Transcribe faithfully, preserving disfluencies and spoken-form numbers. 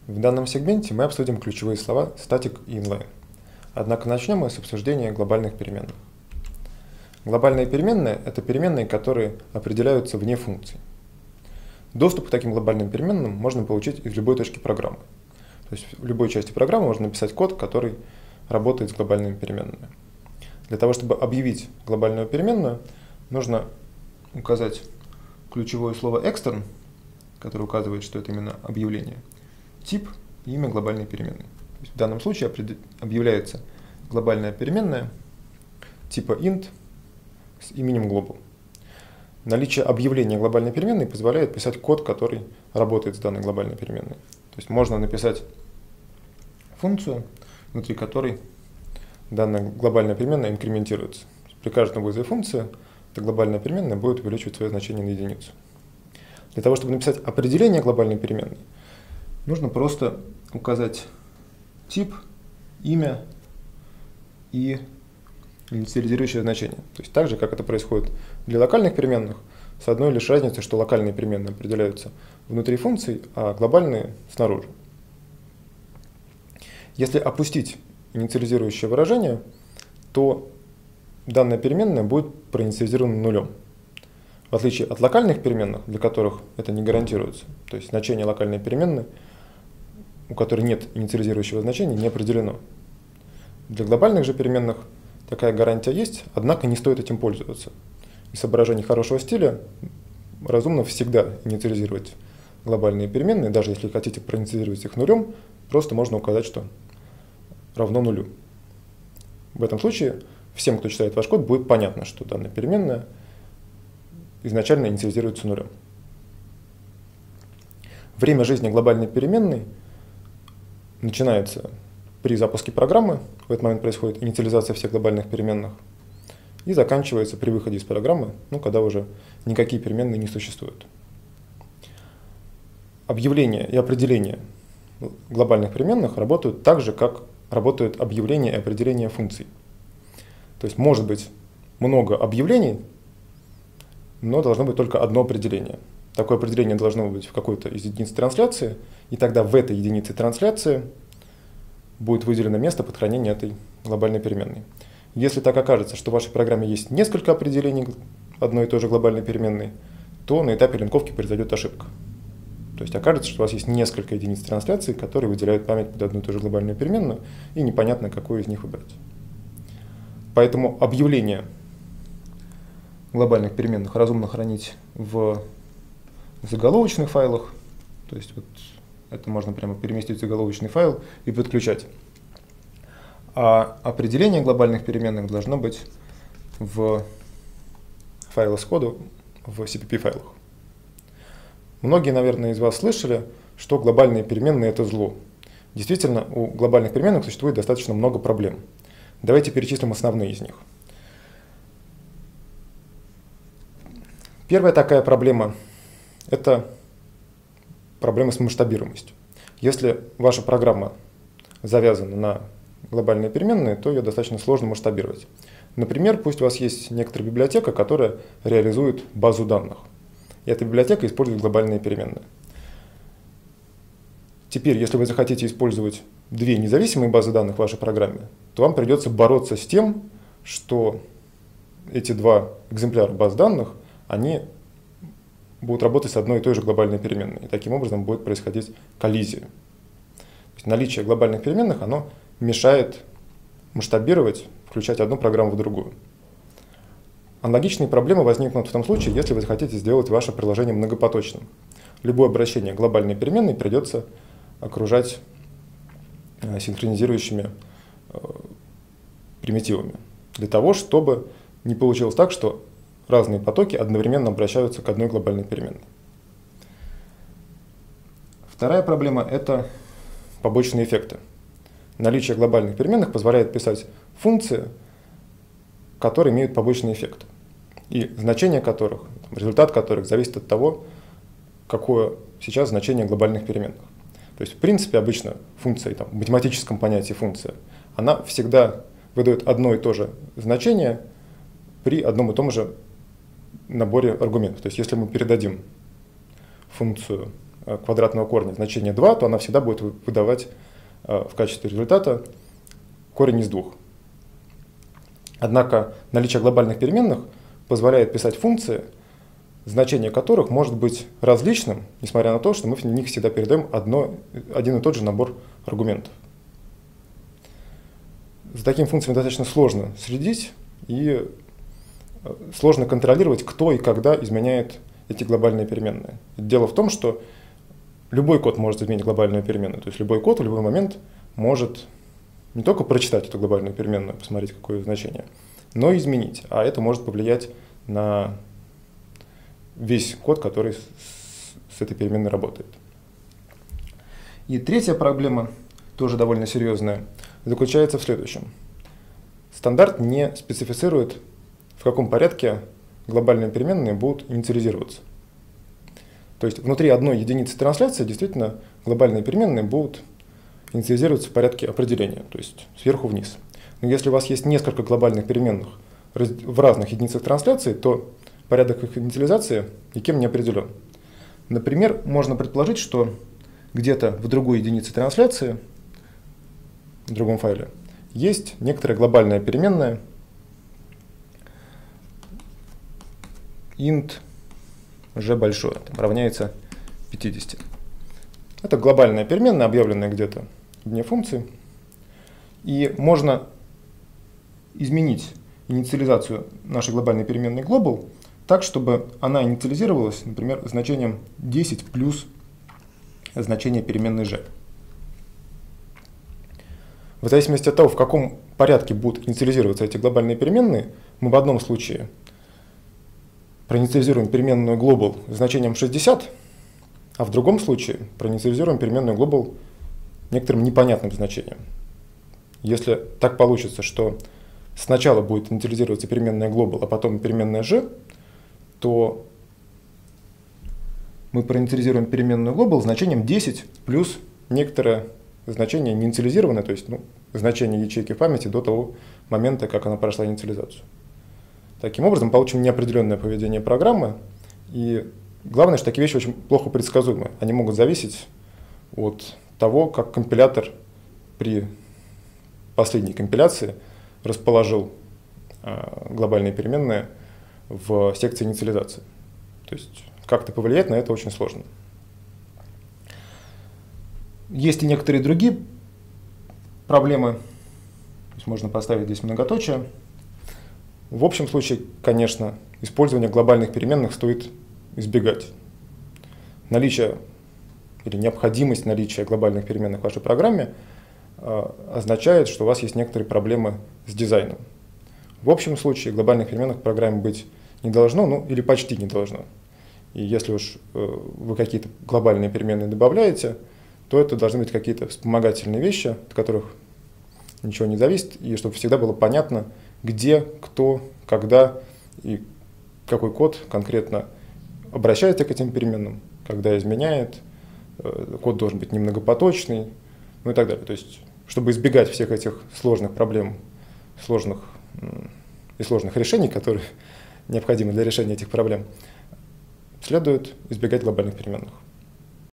В данном сегменте мы обсудим ключевые слова static и inline. Однако начнем мы с обсуждения глобальных переменных. Глобальные переменные – это переменные, которые определяются вне функций. Доступ к таким глобальным переменным можно получить из любой точки программы. То есть в любой части программы можно написать код, который работает с глобальными переменными. Для того, чтобы объявить глобальную переменную, нужно указать ключевое слово extern, которое указывает, что это именно объявление, тип и имя глобальной переменной. То есть в данном случае объявляется глобальная переменная типа int с именем global. Наличие объявления глобальной переменной позволяет писать код, который работает с данной глобальной переменной. То есть можно написать функцию, внутри которой данная глобальная переменная инкрементируется. При каждом вызове функции эта глобальная переменная будет увеличивать свое значение на единицу. Для того, чтобы написать определение глобальной переменной, нужно просто указать тип, имя и инициализирующее значение. То есть так же, как это происходит для локальных переменных, с одной лишь разницей, что локальные переменные определяются внутри функций, а глобальные снаружи. Если опустить инициализирующее выражение, то данная переменная будет проинициализирована нулем. В отличие от локальных переменных, для которых это не гарантируется, то есть значение локальной переменной, у которой нет инициализирующего значения, не определено. Для глобальных же переменных такая гарантия есть, однако не стоит этим пользоваться. Из соображений хорошего стиля разумно всегда инициализировать глобальные переменные, даже если хотите проинициализировать их нулем, просто можно указать, что равно нулю. В этом случае всем, кто читает ваш код, будет понятно, что данная переменная изначально инициализируется нулем. Время жизни глобальной переменной начинается при запуске программы, в этот момент происходит инициализация всех глобальных переменных, и заканчивается при выходе из программы, ну, когда уже никакие переменные не существуют. Объявление и определение глобальных переменных работают так же, как работают объявления и определения функций. То есть может быть много объявлений, но должно быть только одно определение. Такое определение должно быть в какой-то из единиц трансляции, и тогда в этой единице трансляции будет выделено место под хранение этой глобальной переменной. Если так окажется, что в вашей программе есть несколько определений одной и той же глобальной переменной, то на этапе линковки произойдет ошибка. То есть окажется, что у вас есть несколько единиц трансляции, которые выделяют память под одну и ту же глобальную переменную, и непонятно, какую из них выбрать. Поэтому объявление глобальных переменных разумно хранить в заголовочных файлах. То есть вот это можно прямо переместить в заголовочный файл и подключать. А определение глобальных переменных должно быть в файле с кодом в си пи пи файлах. Многие, наверное, из вас слышали, что глобальные переменные – это зло. Действительно, у глобальных переменных существует достаточно много проблем. Давайте перечислим основные из них. Первая такая проблема – это проблема с масштабируемостью. Если ваша программа завязана на глобальные переменные, то ее достаточно сложно масштабировать. Например, пусть у вас есть некоторая библиотека, которая реализует базу данных. И эта библиотека использует глобальные переменные. Теперь, если вы захотите использовать две независимые базы данных в вашей программе, то вам придется бороться с тем, что эти два экземпляра баз данных, они будут работать с одной и той же глобальной переменной. И таким образом будет происходить коллизия. То есть наличие глобальных переменных, оно мешает масштабировать, включать одну программу в другую. Аналогичные проблемы возникнут в том случае, если вы захотите сделать ваше приложение многопоточным. Любое обращение к глобальной переменной придется окружать синхронизирующими примитивами, для того, чтобы не получилось так, что разные потоки одновременно обращаются к одной глобальной переменной. Вторая проблема – это побочные эффекты. Наличие глобальных переменных позволяет писать функции, которые имеют побочный эффект, и значение которых, результат которых зависит от того, какое сейчас значение глобальных переменных. То есть, в принципе, обычно функция, там, в математическом понятии функция, она всегда выдает одно и то же значение при одном и том же наборе аргументов. То есть, если мы передадим функцию квадратного корня значение два, то она всегда будет выдавать в качестве результата корень из двух. Однако наличие глобальных переменных позволяет писать функции, значение которых может быть различным, несмотря на то, что мы в них всегда передаем одно, один и тот же набор аргументов. За такими функциями достаточно сложно следить и сложно контролировать, кто и когда изменяет эти глобальные переменные. Дело в том, что любой код может изменить глобальную переменную. То есть любой код в любой момент может не только прочитать эту глобальную переменную, посмотреть, какое значение, но и изменить. А это может повлиять на весь код, который с, с этой переменной работает. И третья проблема, тоже довольно серьезная, заключается в следующем. Стандарт не специфицирует, в каком порядке глобальные переменные будут инициализироваться. То есть внутри одной единицы трансляции действительно глобальные переменные будут инициализироваться в порядке определения, то есть сверху вниз. Но если у вас есть несколько глобальных переменных в разных единицах трансляции, то порядок их инициализации никем не определен. Например, можно предположить, что где-то в другой единице трансляции, в другом файле, есть некоторая глобальная переменная int g большое, там, равняется пятидесяти. Это глобальная переменная, объявленная где-то вне функции. И можно изменить инициализацию нашей глобальной переменной global так, чтобы она инициализировалась, например, значением десять плюс значение переменной g. В зависимости от того, в каком порядке будут инициализироваться эти глобальные переменные, мы в одном случае проинициализируем переменную global значением шестьдесят, а в другом случае проинициализируем переменную global некоторым непонятным значением. Если так получится, что сначала будет инициализироваться переменная global, а потом переменная g, то мы проинициализируем переменную global значением десять плюс некоторое значение не инициализированное, то есть ну, значение ячейки в памяти до того момента, как она прошла инициализацию. Таким образом, мы получим неопределенное поведение программы, и главное, что такие вещи очень плохо предсказуемы. Они могут зависеть от того, как компилятор при последней компиляции расположил э, глобальные переменные в секции инициализации. То есть как-то повлиять на это очень сложно. Есть и некоторые другие проблемы. То есть можно поставить здесь многоточие. В общем случае, конечно, использование глобальных переменных стоит избегать. Наличие или необходимость наличия глобальных переменных в вашей программе э, означает, что у вас есть некоторые проблемы с дизайном. В общем случае глобальных переменных в программе быть не должно, ну или почти не должно. И если уж э, вы какие-то глобальные переменные добавляете, то это должны быть какие-то вспомогательные вещи, от которых ничего не зависит, и чтобы всегда было понятно, где, кто, когда и какой код конкретно обращается к этим переменным, когда изменяет, код должен быть немногопоточный, ну и так далее. То есть, чтобы избегать всех этих сложных проблем, сложных и сложных решений, которые необходимы для решения этих проблем, следует избегать глобальных переменных.